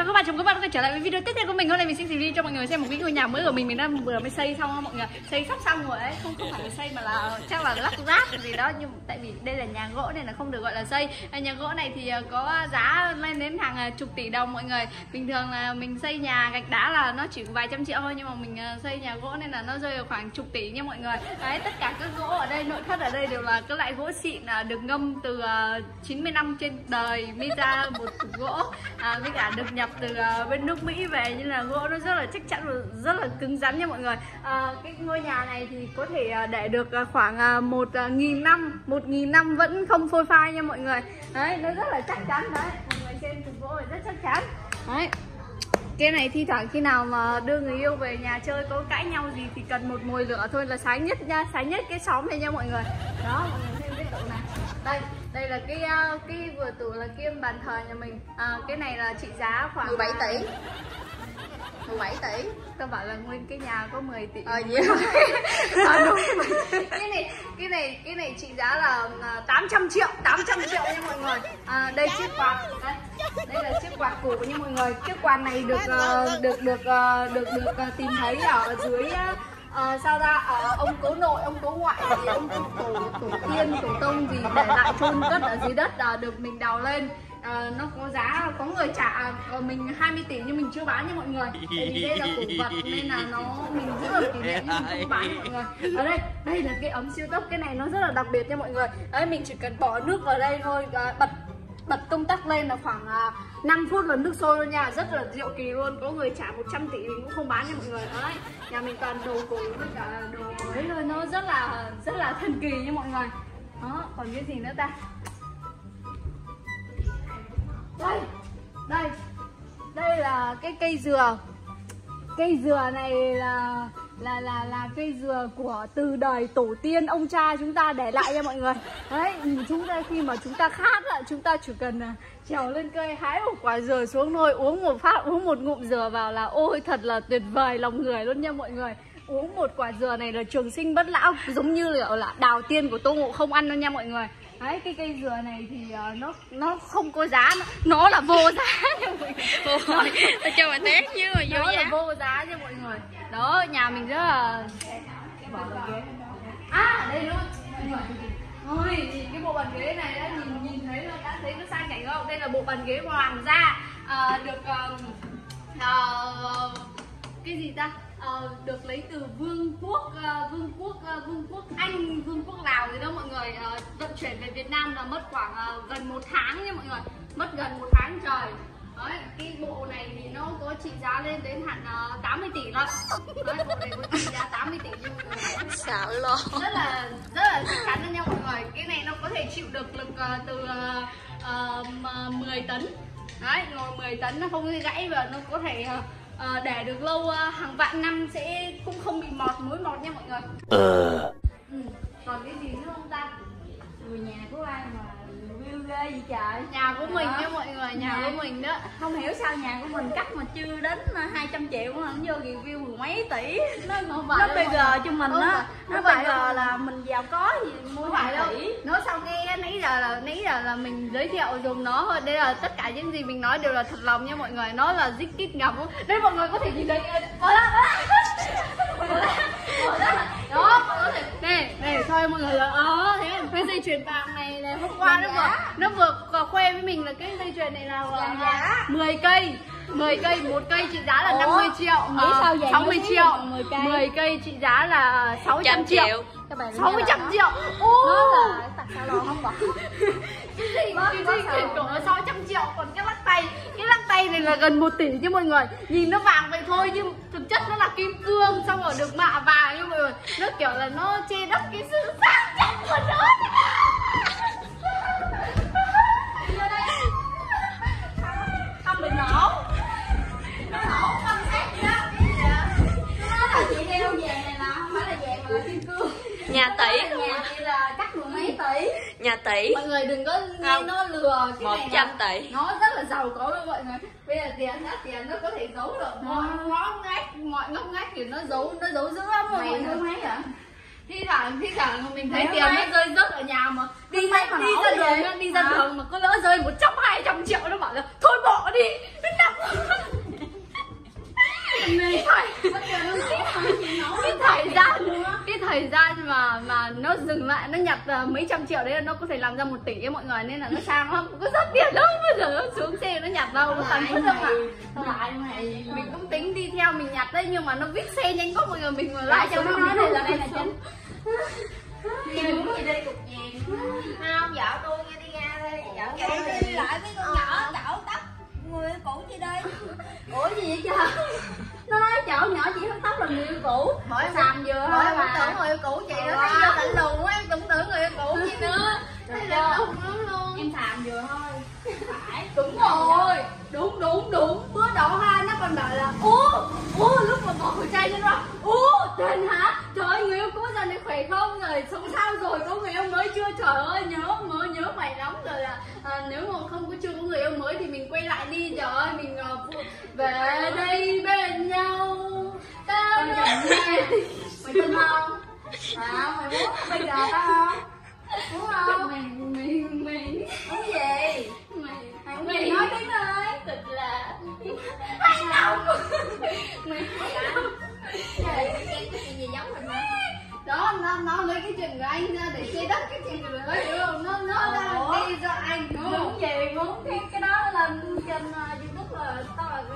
các bạn, chào các bạn quay trở lại với video tiếp theo của mình. Hôm nay mình sẽ review cho mọi người xem một cái ngôi nhà mới của mình đang vừa mới xây xong mọi người. Xây sắp xong rồi ấy, không phải là xây mà là chắc là lắp ráp gì đó, nhưng tại vì đây là nhà gỗ nên là không được gọi là xây. Nhà gỗ này thì có giá lên đến hàng chục tỷ đồng mọi người. Bình thường là mình xây nhà gạch đá là nó chỉ vài trăm triệu thôi, nhưng mà mình xây nhà gỗ nên là nó rơi vào khoảng chục tỷ nha mọi người. Đấy, tất cả các gỗ ở đây, nội thất ở đây đều là các loại gỗ xịn được ngâm từ 90 năm trên đời mới ra một cục gỗ, với cả được nhập từ bên nước Mỹ về, nên là gỗ nó rất là chắc chắn và rất là cứng rắn nha mọi người. Cái ngôi nhà này thì có thể để được khoảng 1.000 năm vẫn không phôi phai nha mọi người. Đấy, nó rất là chắc chắn đấy, mọi người xem cục gỗ này rất chắc chắn. Đấy, cái này thi thoảng khi nào mà đưa người yêu về nhà chơi có cãi nhau gì thì cần một mồi lửa thôi là sáng nhất nha, sáng nhất cái xóm này nha mọi người. Đó, mọi người xem cái tủ này. Đây là cái vừa tủ là kiêm bàn thờ nhà mình. Cái này là trị giá khoảng 17 tỷ. Tôi bảo là nguyên cái nhà có 10 tỷ. Vậy Đúng. Cái này trị giá là 800 triệu nha mọi người. Đây chiếc quạt. Đây là chiếc quạt cũ nha mọi người. Chiếc quạt này được tìm thấy ở dưới sao ra ông cố nội, ông cố ngoại thì ông tổ tiên, tổ tông gì để lại chôn cất ở dưới đất, được mình đào lên. Nó có giá, có người trả mình 20 tỷ nhưng mình chưa bán nha mọi người. Tại vì đây là cổ vật nên là mình giữ được kỷ niệm nhưng mình không bán nha mọi người. Ở đây là cái ấm siêu tốc, cái này nó rất là đặc biệt nha mọi người. Đấy, mình chỉ cần bỏ nước vào đây thôi, bật công tắc lên là khoảng 5 phút là nước sôi luôn nha, rất là diệu kỳ luôn. Có người trả 100 tỷ mình cũng không bán nha mọi người. Đấy, nhà mình toàn đồ cổ với cả đồ mới thôi, nó rất là thần kỳ nha mọi người. Đó, còn cái gì nữa ta? Đây là cái cây dừa. Cây dừa này là cây dừa của từ đời tổ tiên ông cha chúng ta để lại nha mọi người. Đấy, chúng ta khi mà chúng ta khát chúng ta chỉ cần trèo lên cây hái một quả dừa xuống thôi, uống một ngụm dừa vào là ôi thật là tuyệt vời lòng người luôn nha mọi người. Uống một quả dừa này là trường sinh bất lão, giống như là đào tiên của Tô Ngộ Không ăn đâu nha mọi người. Đấy, cái cây dừa này thì nó không có giá, nó là vô giá nha mọi người. Tôi cho bạn test chứ mà vô giá. Là vô giá nha mọi người. Đó, nhà mình rất là đây luôn mọi người. Ôi, nhìn cái bộ bàn ghế này đã nhìn thấy là đã thấy nó sang chảnh không? Đây là bộ bàn ghế hoàng gia, được cái gì ta? Được lấy từ Vương quốc Anh, Vương quốc Lào gì đó mọi người. Vận chuyển về Việt Nam là mất khoảng gần 1 tháng nha mọi người, mất gần 1 tháng trời. Đấy, cái bộ này thì nó có trị giá lên đến hẳn 80 tỷ lận. Đấy, bộ này có trị giá 80 tỷ nhưng mà xạo lo rất là chắc chắn luôn nha mọi người. Cái này nó có thể chịu được lực từ 10 tấn. Đấy, ngồi 10 tấn nó không gãy và nó có thể để được lâu, hàng vạn năm sẽ cũng không bị mối mọt nha mọi người. Còn cái gì nữa không ta? người nhà của ai mà review ghê gì trời. Nhà của mình nha mọi người, nhà của mình đó. Không hiểu sao nhà của mình cắt mà chưa đến 200 triệu mà nó vô review mười mấy tỷ. Nó BG cho mình á. Nó BG là mình giàu có gì mua vài tỷ. Nó sau nghe nãy giờ là mình giới thiệu dùng nó thôi. Đây là tất cả những gì mình nói đều là thật lòng nha mọi người. Nó là dích kít ngầm. Đây mọi người có thể nhìn thấy. Đó, có thể này thôi mọi người là thế cái dây chuyền vàng này là hôm qua nó vừa khoe với mình là cái dây chuyền này là 10 cây, một cây trị giá là 50 triệu, 60 triệu, 10 cây trị giá là 600 triệu. 600 triệu. Nó là tặng sao lo không bỏ. Cái dây chuyền cổ là 600 triệu, còn cái lắc tay này là gần 1 tỷ chứ mọi người. Nhìn nó vàng vậy thôi nhưng thực chất nó là kim cương xong rồi được mạ vàng như mọi người. Nó kiểu là nó che đắp cái sự sang chảnh của nó. Không được nổ. Nó nổ không xét gì đó. Nó là chị đeo vàng này là không phải là vàng mà là kim cương. Nhà tỷ. Nhà chị là cắt 10 mấy tỷ. Nhà tỷ. Mọi người đừng có nghe nó lừa cái 100 này tỷ. nó rất là giàu có luôn mọi người. Bây giờ tiền nó có thể giấu được mọi ngóc ngách thì nó giấu dữ lắm rồi mọi người. Mấy hả? Thi thoảng mình thấy tiền nó rơi rớt ở nhà mà đi ra đường mà có lỡ rơi 100-200 triệu nó bảo là thôi bỏ đi, nó nằm thời gian mà nó dừng lại, nó nhặt mấy trăm triệu đấy là nó có thể làm ra 1 tỷ ấy mọi người, nên là nó sang lắm, có rất tiền lắm. Bây giờ nó xuống xe nó nhặt đâu, nó thằng mất đâu mà. Lại mày. Mình cũng tính đi theo mình nhặt đấy, nhưng mà nó vít xe nhanh quá mọi người, mình mà Lại lại cho nó nói đây là chính. Đi muốn gì đây cục vàng. Không, vợ tôi nghe đi ra đây. Vợ tôi đi lại với con nhỏ cạo tóc. Người yêu cũ gì đây? Ủa gì vậy trời? Nó nói chậu nhỏ chỉ hớt tóc là người yêu cũ. Mỗi Xàm vừa thôi mà. tưởng người yêu cũ chị nó thấy vô lạnh lùng quá, em cũng tưởng người yêu cũ gì nữa. Thấy lạnh lùng lắm luôn. Em xàm vừa thôi. Phải. Đúng rồi. Đúng. Bữa đầu ha nó còn bảo là lúc mà bỏ khẩu trang cho nó. Tên hả? Trời ơi, người yêu cũ giờ này khỏe không? Rồi sống sao rồi? Có người yêu mới chưa? Trời ơi, nhớ mày lắm rồi là nếu mà không có chưa có người yêu mới thì mình quay lại đi. Trời ơi, mình về đây bên nhau. Tao mày tin không? Mày muốn bây giờ tao không? Muốn không? Mày muốn gì? Mày nói tiếng ơi. thật là hay lòng. Mày Cái chuyện gì giống mình hả? đó nó lấy cái chân của anh ra để che đất cái chân của nó, hiểu không? Nó đang đi cho anh đúng không? Muốn gì? Muốn cái đó lên trên YouTube là tao là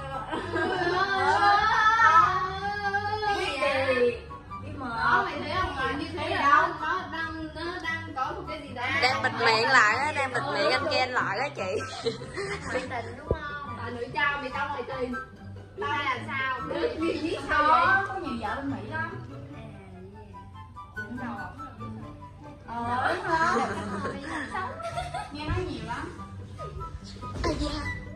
cái gì? Đó mày thấy không? Như thế là nó đang có một cái gì đó Đang bịt miệng lại á, đang bịt miệng anh Ken lại á chị. Mày tình đúng không? bà nữ trao mày tao mày tình tao là sao? Mày biết sao Có, vậy? có nhiều vợ bên Mỹ lắm. Đúng rồi. Đúng không? Nghe nói nhiều lắm. À dạ.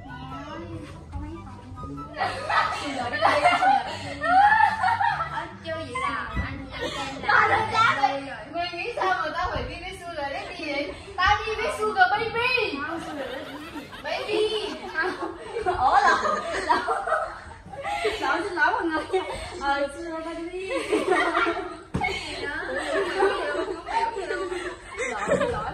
Chưa vậy là anh Tao đã đáp rồi. Mày nghĩ sao mà tao phải đi với Sugar Daddy vậy? Tao đi với Sugar Baby. Baby. ủa lộn xin lỗi mọi người nha. Sugar Baby. Lỗi.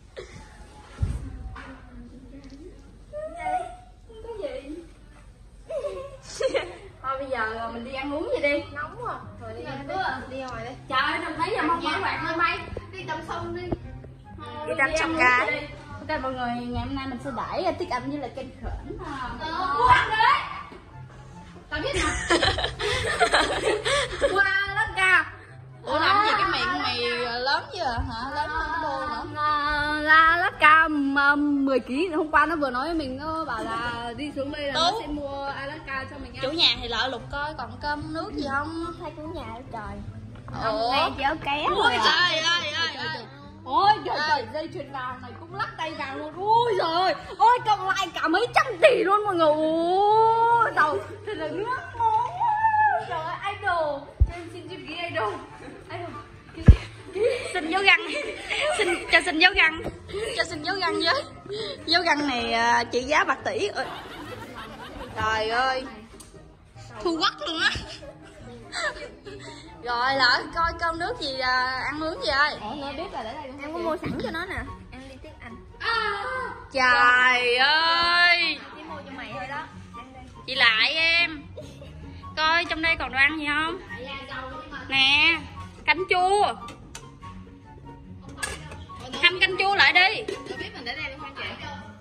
Thôi bây giờ mình đi ăn uống gì đi. Nóng quá. Rồi đi ăn đi ngoài đi. Trời ơi, đừng thấy giờ mong mỏi quạt lên mây. Đi tắm sông đi. Đi tắm sông cái. Ok mọi người, ngày hôm nay mình sẽ đẩy Tiết Anh với lại kênh Khởi. Ăn đấy. Tao biết mà. Qua lớp ca. Ủa làm gì cái miệng mày lớn chưa hả? Lớn hơn cái đô nữa. Là lớp ca 10 kg. Hôm qua nó vừa nói với mình, nó bảo là đi xuống đây là nó sẽ mua Alaska cho mình ăn. Chủ nhà thì lỡ lục coi còn cơm nước gì không? Hai chủ nhà trời. Ủa? Này chỉ ở ké Ôi rồi. trời ơi. Ôi trời, dây chuyền vàng này cũng lắc tay vàng luôn. Ôi trời ôi, cộng lại cả mấy trăm tỷ luôn mọi người. Ôi giàu, thật là ngưỡng mộ. Trời ơi, idol. Cho em xin chữ ký idol. Xin dấu găng. Xin dấu găng. Cho xin dấu găng với. Dấu găng này trị giá bạc tỷ. Trời ơi. Thu quắc luôn á. Rồi lỡ coi cơm nước gì ăn uống gì ơi. Nó biết là để đây. Em có mua sẵn cho nó nè. Em đi Tiết Anh. Trời ơi. Chỉ mua cho mày thôi đó. Chị lại em. Coi trong đây còn đồ ăn gì không? Nè, canh chua. Hâm canh chua lại đi. Tôi biết mình để đây không chị?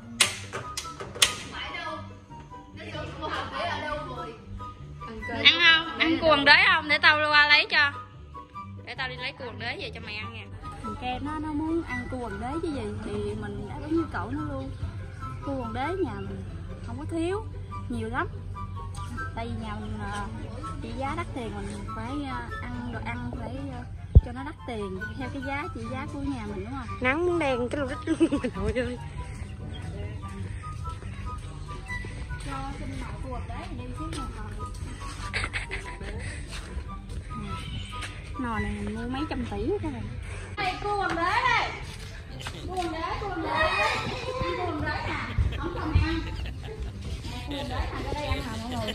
Phải đâu. Nó xuống mua học đấy ở đâu rồi? Ăn không? Ăn cua hoàng đế không? Để tao qua lấy cho. Để tao đi lấy cua hoàng đế về cho mày ăn nha. Thằng Kem nó muốn ăn cua hoàng đế chứ gì thì mình đã có nhu cầu nó luôn. Cua hoàng đế nhà mình không có thiếu, nhiều lắm. Tại vì nhà mình trị giá đắt tiền, mình phải ăn đồ ăn phải cho nó đắt tiền theo cái giá trị giá của nhà mình đúng không? Nắng muốn đen cái lô rít luôn nội ơi. Cho xin mạo cua hoàng đế thì đi xíu một nồi. Nồi này mình mua mấy trăm tỷ đó này. Đây cua hoàng đế đây. Cua hoàng đế, cua hoàng đế. Ăn cua hoàng đế nè, không cần ăn. Nè cua hoàng đế nè, ra đây ăn hả mọi người?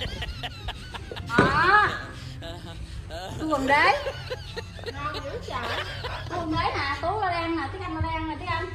Cua hoàng đế. Ngon dữ trời. Cua hoàng đế nè, Tú ra đang nè, Tiết Anh ra đang nè, Tiết Anh.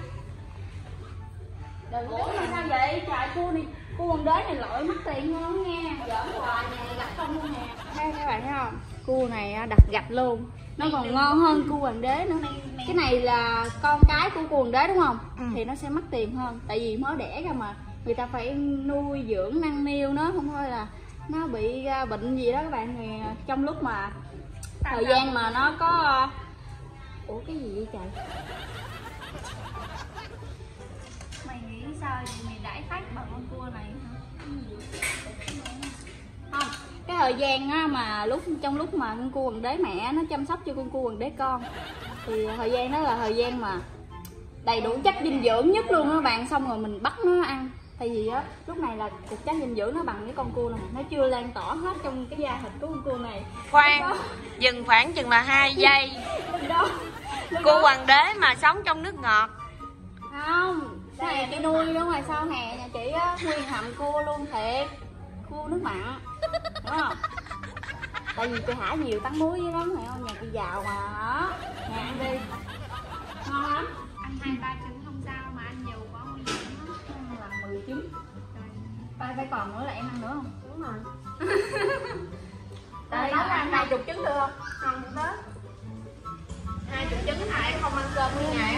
Đừng có làm sao vậy? Trời, cua hoàng đế này lội mắc tiền luôn nghe. Giỡn hoài nè, gặp không luôn nè. Đây các bạn thấy không? Cua này đặt gạch luôn. nó còn ngon hơn cua hoàng đế nữa. Cái này là con cái của cua hoàng đế đúng không? Thì nó sẽ mắc tiền hơn, tại vì mới đẻ ra mà người ta phải nuôi dưỡng năn niu nó, không thôi là nó bị bệnh gì đó các bạn. Thì trong lúc mà thời gian mà nó có ủa cái gì vậy trời? Mày nghĩ sao thì mày đãi khách bằng con cua này hả? Không, cái thời gian á, mà trong lúc mà con cua hoàng đế mẹ nó chăm sóc cho con cua hoàng đế con thì thời gian đó là thời gian mà đầy đủ chất dinh dưỡng nhất luôn á bạn. Xong rồi mình bắt nó ăn, tại vì á lúc này là cục chất dinh dưỡng nó bằng cái con cua này, nó chưa lan tỏa hết trong cái da thịt của con cua này. Khoan, dừng khoảng chừng là 2 giây. Cua hoàng đế mà sống trong nước ngọt. Không, cái này chị nuôi ở ngoài sau hè nhà chị á, nguyên hầm cua luôn thiệt, cua nước mặn, đúng không? Tại vì chị thả nhiều tán muối với lắm, phải không? Nhà chị giàu mà đó, nhà ăn đi, ngon lắm. Ăn 2-3 trứng không sao mà ăn nhiều quá nguy hiểm lắm. Ăn là 10 trứng. Phải còn nữa là em ăn nữa không? Đúng rồi. Đây nấu ăn 20 trứng được không? Không được đó. 20 trứng hả? Em không ăn cơm nguyên ngày á.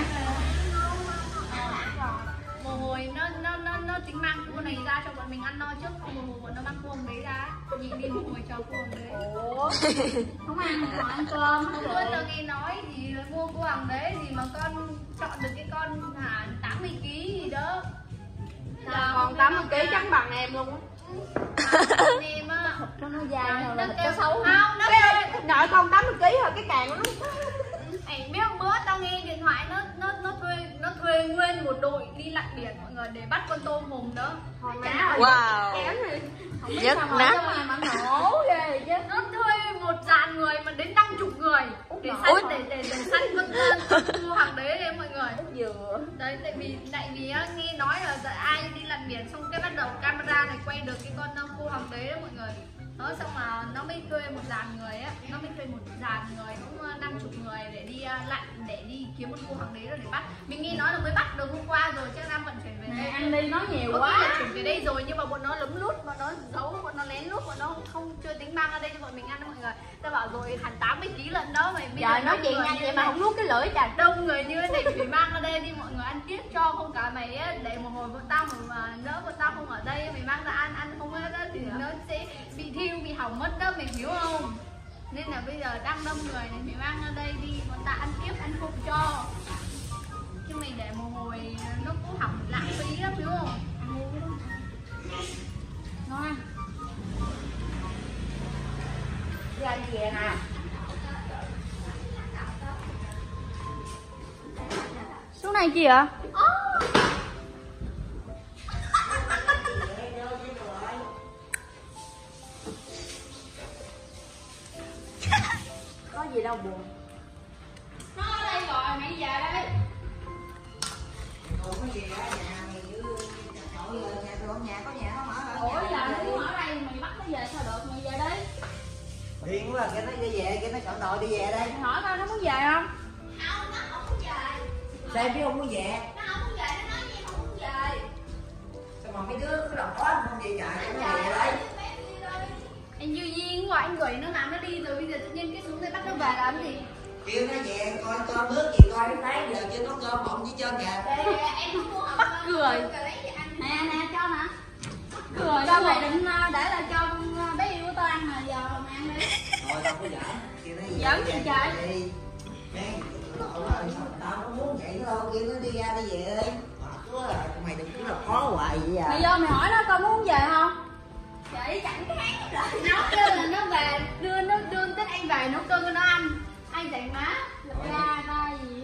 Mồ hôi nó tính mang cua này ra cho bọn mình ăn no trước, không mồ hôi bọn nó mang cua đấy ra. Nhìn đi mồ hôi cho cua đấy. Ủa? Không ăn mà ăn cơm hết Hôm rồi. bữa tao nghe nói gì là mua cua hàng đấy gì mà con chọn được cái con 80 kg gì đó. Là còn 80 kg chắc bằng em luôn á. Em á, Nó dài rồi là nó có kêu xấu. không, nó kêu Nội con 80 kg rồi cái càng nó. Anh biết hôm bữa tao nghe điện thoại nó thuê nguyên một đội đi lặn biển mọi người để bắt con tôm hùm đó. Wow, nhất nát. Mà nổ ghê chứ. Nó thuê một dàn người mà đến 50 người để săn để săn con cua hàng đế đấy mọi người. Dừa. Đấy tại vì á, nghe nói là ai đi lặn biển xong cái bắt đầu camera này quay được cái con cua hàng đế đó mọi người. Đó xong mà nó mới thuê một dàn người á, nó mới thuê một dàn người cũng 50 người để đi lặn để đi kiếm con cua hàng đế đó để bắt. Mình nghe nói là mới bắt được hôm qua rồi chắc đang vận chuyển về đây. Ăn đi nói nhiều Có quá. khi là chuyển về đây rồi nhưng mà bọn nó lấm lút, bọn nó giấu, bọn nó lén lút, bọn nó không chưa tính mang ra đây cho bọn mình ăn đâu mọi người. Tao bảo rồi hẳn 80 kg lận đó mày. Trời nói chuyện nhanh vậy mà không nuốt cái lưỡi trời. Đông người như thế này phải mang ra đây đi mọi người ăn tiếp cho, không cả mày á để một hồi bọn tao mà nhớ bọn tao không ở đây mày mang ra ăn không hết á thì nó sẽ bị thiêu bị hỏng mất đó mày hiểu không? Nên là bây giờ đang đông người này mày mang ra đây đi bọn ta ăn tiếp ăn không cho. Chứ mày để một hồi nó cũng hỏng lãng phí lắm hiểu không? Ăn ngu lắm. Ngon. Đi ăn gì nè. Xuống này chi ạ? Có gì đâu buồn. Nó ở đây rồi mày về đây. Ủa cái gì ở nhà mày chứ nội giờ nhà tôi nhà có nhà nó mở ở Ủa nhà. giờ nó muốn ở đây mày bắt nó về sao được, mày về đi. Điên quá kia nó đi về, kia nó chọn đội đi về đây. Mày hỏi coi nó muốn về không? Không, nó không muốn về. Sao biết không muốn về? Nó không muốn về, nó nói gì không muốn về. Sao mà mấy đứa cứ đầu có không về chạy nó về đây. Anh Duy Duyên của anh gửi nó làm nó đi rồi bây giờ tự nhiên cái xuống đây bắt nó về làm gì? Kêu nó về coi cơm nước gì coi nó thấy giờ chưa có cơm bọng với trơn kìa. Em không mua hộp Bắt cười. Nè nè cho nè. Cười cho mày định để là cho con bé yêu của tao ăn mà giờ mà ăn đi. Thôi tao có giỡn. Kêu nó về. Giỡn gì trời? Đi. Tao không muốn vậy nữa đâu, kêu nó đi ra đi về đi. Mày đừng cứ là khó hoài vậy à. Mày vô mày hỏi nó con muốn về không? Vậy chẳng tháng rồi nó kêu là nó về đưa Tết anh về nấu cơm cho nó ăn. Anh chạy má Ra ra gì?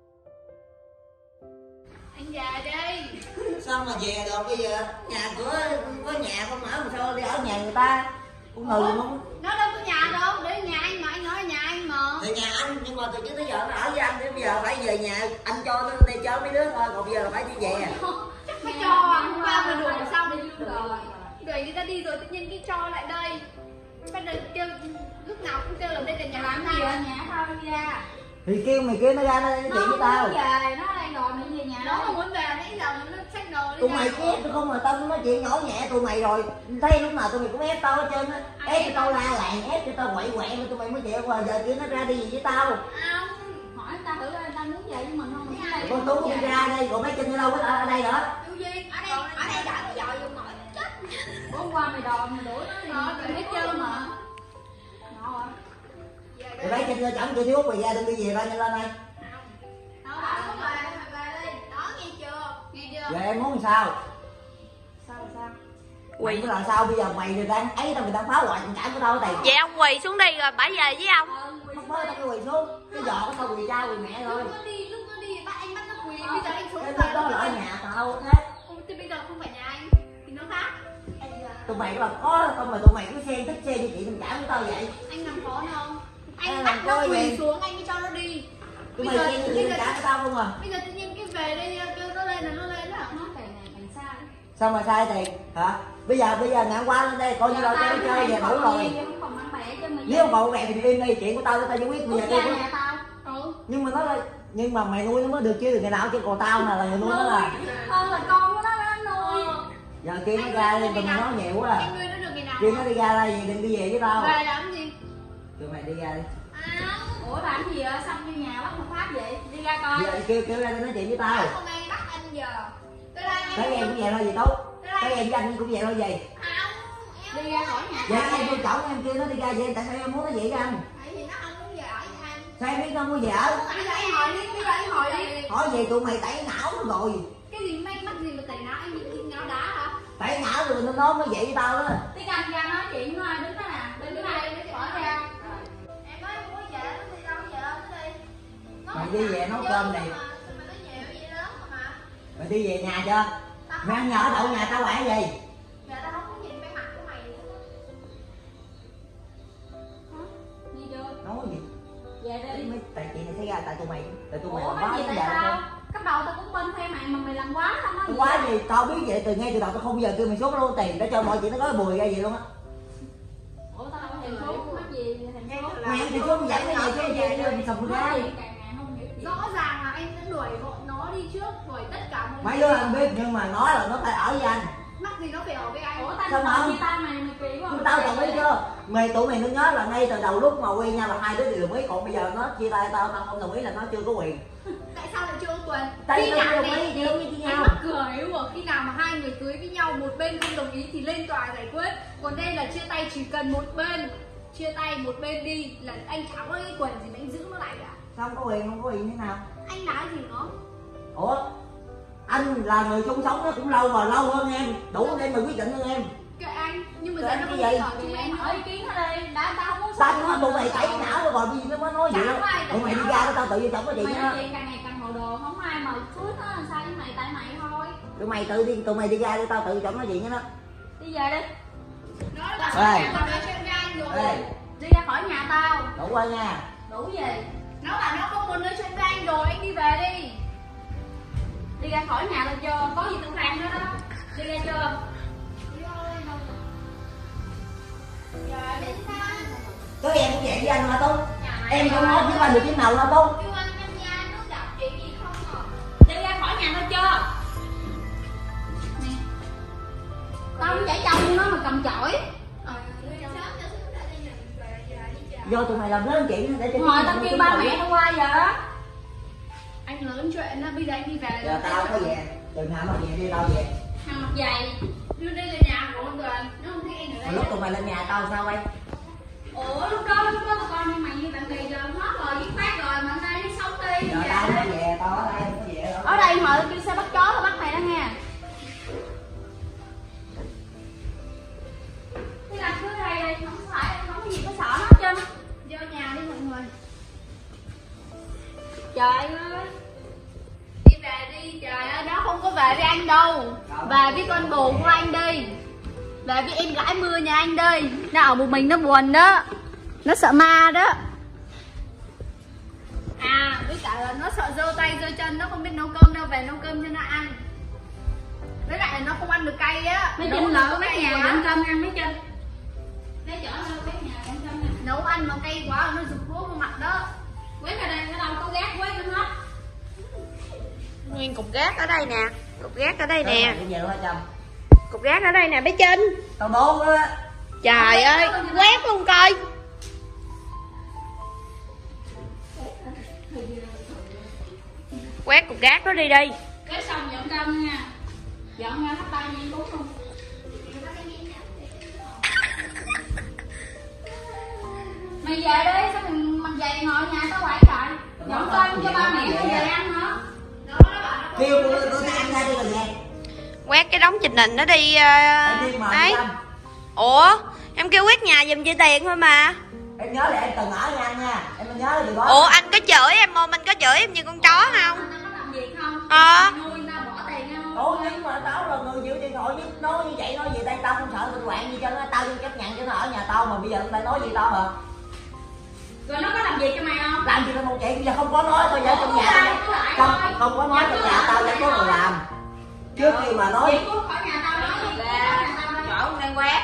anh về đi. Sao mà về được bây giờ? Nhà cửa có nhà không ở mà sao đi ở nhà người ta? Con người luôn. Nó đâu có nhà đâu, để nhà anh mà anh nói nhà anh mà. Thì nhà anh nhưng mà từ trước tới giờ nó ở với anh thì bây giờ phải về nhà anh cho nó đi chơi mấy đứa thôi, còn bây giờ là phải đi về à. Chắc phải cho hôm qua vừa đuổi xong rồi đuổi người ta đi rồi tự nhiên cái cho lại đây. Bắt đầu kêu lúc nào cũng kêu là đây là nhà Làm làm gì gì ở nhà thôi đi ra. Thì kêu mày kêu nó ra nó nói chuyện với tao. Nó về, nó đang đòi mày về nhà. Nó mà muốn về nãy giờ nó xách đồ đi. Tụi mày ép tôi không mà tao nói chuyện nhỏ nhẹ tụi mày rồi. Thấy lúc nào tụi mày cũng ép tao hết trơn á. Ép cho tao la làng, ép cho tao quậy quẹ mà tụi mày mới chịu qua giờ kêu nó ra đi gì với tao. Không, hỏi ta thử coi ta muốn về với mình không? Con Tú đi ra đây, còn mấy Trinh ở đâu ở đây nữa? Yêu Duyên, ở đây đã có dòi vô mỏi chết. Hôm qua mày đòi mày đuổi nó thì mày hết trơn mà. Ngộ à. Rồi mấy Trinh chẳng chưa thiếu mày ra đừng đi về ba nhanh lên đây. Đó, về đi. Đó, nghe chưa? Nghe chưa? Giờ em muốn sao? Sao? Mày cứ làm sao bây giờ mày đang ấy tao mày đang phá hoại tình cảm của tao tiền. Vậy ông quỳ xuống đi rồi bả về với ông. Không mới tao kêu quỳ xuống, cái giò của tao quỳ cha quỳ mẹ rồi. Lúc nó đi bắt anh bắt nó quỳ, bây giờ anh xuống Cái về. đó là ở nhà tao thế. Thì bây giờ không phải nhà anh, thì nó khác. Tụi mày có có không mà tụi mày cứ xen thích xen như chị tình cảm của tao vậy. Anh làm khó nó không? Anh Làm bắt nó coi quỳ gì? xuống anh mới cho nó đi. Tụi mày xen như chị tình cảm của tao không à? Bây giờ tự nhiên cái về đây kêu nó lên là nó lên hả? Nó cái này thành sai. Sao mà sai tiền hả? Bây giờ ngạn qua lên đây coi như đâu chơi chơi về đủ rồi. Không còn ăn bẻ cho mày. Nếu không còn mẹ thì im đi, chuyện của tao tao giải quyết bây giờ Ra tôi. nhà tao. Nhưng mà nó là nhưng mà mày nuôi nó mới được chứ được ngày nào chứ còn tao là người nuôi nó là. Hơn là con của nó nuôi. Giờ kêu nó ra đi, tụi mày nói nhiều quá à. Anh nuôi nó được ngày nào? Kêu nó đi ra đây đừng đi về với tao. Về làm gì? Tụi mày đi ra đi. Ủa làm gì vậy? Xong như nhà bắt một phát vậy? Đi ra coi. Giờ kêu ra đây nói chuyện với tao. Không ai bắt anh giờ. Tới đây Thấy em cũng vậy thôi gì tốt. Thấy em với anh cũng vậy thôi gì. Đi ra khỏi nhà. Dạ em tôi cổng em kêu nó đi ra vậy tại sao em muốn nó vậy với anh? Tại vì nó không muốn về ở với anh. Sao em biết nó muốn vợ? Bây giờ anh hỏi đi, bây giờ anh hỏi đi. Hỏi gì tụi mày tẩy não nó rồi. Cái gì may mắc gì mà tẩy não anh bị ngáo đá hả? Tẩy não rồi nó mới vậy với tao đó. Tiếng Anh ra nói chuyện với ai đứng đó nè. Đứng đây bỏ ra. Em nói em muốn về nó đi đâu về nó đi. Mày đi về nấu cơm đi. Mày nói nhiều vậy lớn mà. Mày đi về nhà chưa? Mày ăn nhờ ở đậu nhà tao phải gì? Giờ tao không có nhìn cái mặt của mày nữa. Đi chưa? Nói gì? Về đi. Mấy tại chuyện này xảy ra tại tụi mày Ủa làm quá gì đến tại giờ sao? luôn. Cấp đầu tao cũng bên theo mày mà mày làm quá tao nói gì? Quá gì tao biết vậy từ ngay từ đầu tao không bao giờ kêu mày xuống luôn tiền để cho mọi chuyện nó có bùi ra vậy luôn á. Ủa tao đâu có thèm thuốc mắc gì thèm thuốc. Mày ăn thì xuống dẫn cái gì chứ về đi sầm ra. Càng ngày không hiểu gì. Rõ ràng là anh đã đuổi bọn nó đi trước, đuổi tất cả mọi Mấy đứa anh biết nhưng mà nói là nó phải ở với anh. mắc gì nó phải ở với anh. Ủa tao Sao mà nói không? với tao mày kỳ quá. Tao đồng ý chưa? Tụi mày nó nhớ là ngay từ đầu lúc mà quen nhau là hai đứa đều đồng ý còn bây giờ nó chia tay tao không đồng ý là nó chưa có quyền. Tại sao lại chưa có quyền? Tại Khi vì tao nào đồng ý này thì đồng ý với anh nhau. mắc cười đúng không? Khi nào mà hai người cưới với nhau một bên không đồng ý thì lên tòa giải quyết. Còn đây là chia tay chỉ cần một bên chia tay một bên đi là anh chẳng có cái quyền gì mà anh giữ nó lại cả. Sao không có quyền thế nào? Anh nói gì nó? Ủa? Anh là người chung sống nó cũng lâu mà lâu hơn em. Đủ để mà quyết định hơn em. Kệ anh, nhưng mà Kệ giờ anh nó cái không gì? ở chúng Mày em hỏi ý nữa. kiến nó đi. Đã tao không muốn Tao nói tụi mày tẩy não rồi vì nó mới nói vậy đó. Tụi mày đi ra đó tao tự nhiên chẳng có gì mày nữa. nói chuyện càng ngày càng hồ đồ, không ai mà cưới nó làm sao với mày tại mày thôi. Tụi mày đi ra đi tao tự chẳng nói gì nữa đó. Đi về đi. Nó là Ê. em nói chuyện với anh rồi. Ê, Đi ra khỏi nhà tao. đủ qua nha. Đủ gì? Nó bảo nó không muốn nói chuyện với anh rồi, anh đi về đi. Đi ra khỏi nhà tao chưa? Có gì tao phạt nữa đó. Đi ra chưa? Giờ đến sao? Chứ em cũng vậy với anh mà tôi. Em không nói với anh được cái nào đâu tôi. Kêu anh tham gia nó gặp chuyện gì không hả? Đi ra khỏi nhà tao chưa? Nè. Tao không chảy chồng nó mà cầm chổi. Do tụi mày làm lớn chuyện để cho Hồi tao kêu ba mẹ tao qua giờ đó. Anh lớn chuyện đó, bây giờ anh đi về. giờ tao có về. Chừng nào mà về đi tao về. Hàng mặt dày. Đưa đây là nhà của ông Đoàn, nó không thích anh ở Mà đây. lúc tụi mày lên nhà tao sao vậy? Ủa lúc đó tao coi như mày như bạn bè giờ hết rồi, dứt khoát rồi mà nay nó sống đi. Giờ tao mới về, tao ở đây mới về đâu. Ở đây hồi tao kêu xe bắt chó tao bắt mày đó nha. Thế là cứ đây đây không phải không có gì có sợ hết trơn. Vô nhà đi mọi người. Trời ơi. Đi về đi, trời ơi, nó không có về với anh đâu. Về với con bồ của anh đi. Về với em gái mưa nhà anh đây. Nó ở một mình nó buồn đó. Nó sợ ma đó. À, với cả là nó sợ giơ tay giơ chân, nó không biết nấu cơm đâu, về nấu cơm cho nó ăn. Với lại là nó không ăn được cay á. Mấy Nấu Trinh ăn lỡ nó mấy cay nhà quá. dẫn cơm ăn mấy Trinh. Lấy chở lên mấy nhà dẫn cơm nè. Nấu ăn nó cay quá, nó rụt thuốc vào mặt đó. Quét ra đây nó đâu có cục gác ở đây nè. Cục gác ở đây nè. Về luôn 200. Cục gác ở đây nè bé Trinh. Tao 4 đó. Trời ơi, quét luôn coi. Quét cục gác đó đi đi. Quét xong dọn trong nha. Dọn ra hết tay nhiên cú luôn. Mày về đi, sao mày về ngồi nhà tao quậy trời. Dọn cơm cho ba mẹ tao về ăn hả? Kêu tôi ăn ra đi rồi nè. Quét cái đống trình hình đó đi. Em Ấy. Ủa, em kêu quét nhà giùm chị tiền thôi mà. Em nhớ là em từng ở nhà anh nha. Em nhớ là đừng có. Ủa anh có chửi em không? Anh có chửi em như con chó không? Anh có làm việc không? Nuôi tao bỏ tiền không? Ủa nhưng mà tao là người chịu điện thoại chứ nói như vậy nói gì đây tao không sợ tình bạn gì cho nó tao đi chấp nhận cho nó ở nhà tao mà bây giờ tao nói gì tao hả? Rồi nó có làm việc cho mày không? Làm gì tao một chuyện bây giờ không có nói thôi vậy trong nhà không có nói trong nhà tao vẫn có người làm trước khi mà nói. Chị Cút khỏi nhà tao nói gì? Chỗ ông đang quét.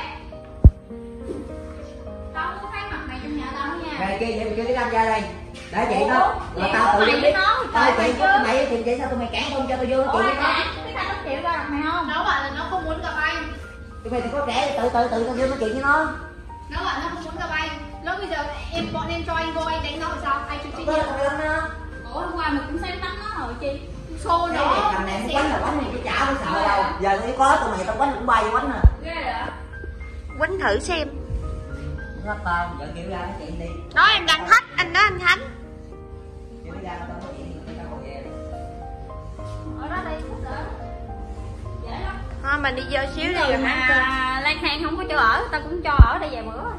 Tao không có thấy mặt mày trong nhà tao nha. Ngày kia vậy kêu cái anh ra đây để vậy đó là tao tự biết tao chuyện của mày thì vậy sao tụi mày cản không cho tao vô chuyện với nó. Cái tao có chịu ra mặt mày không? Nó bảo là nó không muốn gặp anh. Tụi mày thì có trẻ tự tao vô nói chuyện với nó. Nó bảo nó không muốn gặp anh. Lúc bây giờ bọn em cho anh vô anh đánh nó làm sao? Anh chịu trách Tao nhiệm. đánh nó. Ủa hôm qua mày cũng sáng đánh nó rồi chi? Xô Cái nó. thằng này không quánh là quánh thì chả có sợ đâu. Giờ nếu có tụi mày tao quánh cũng bay quánh à. Ghê vậy? Quýnh thử xem. Hết tao giờ kêu ra nói chuyện đi. Nói em đang thách, anh nói anh Khánh. Kêu ra tao nói chuyện thì tao ngồi về. Ở đó đây thích ở. Dễ lắm. Thôi mình đi vô xíu đi rồi Mà ăn cơm. lang thang không có chỗ ở, tao cũng cho ở đây vài bữa.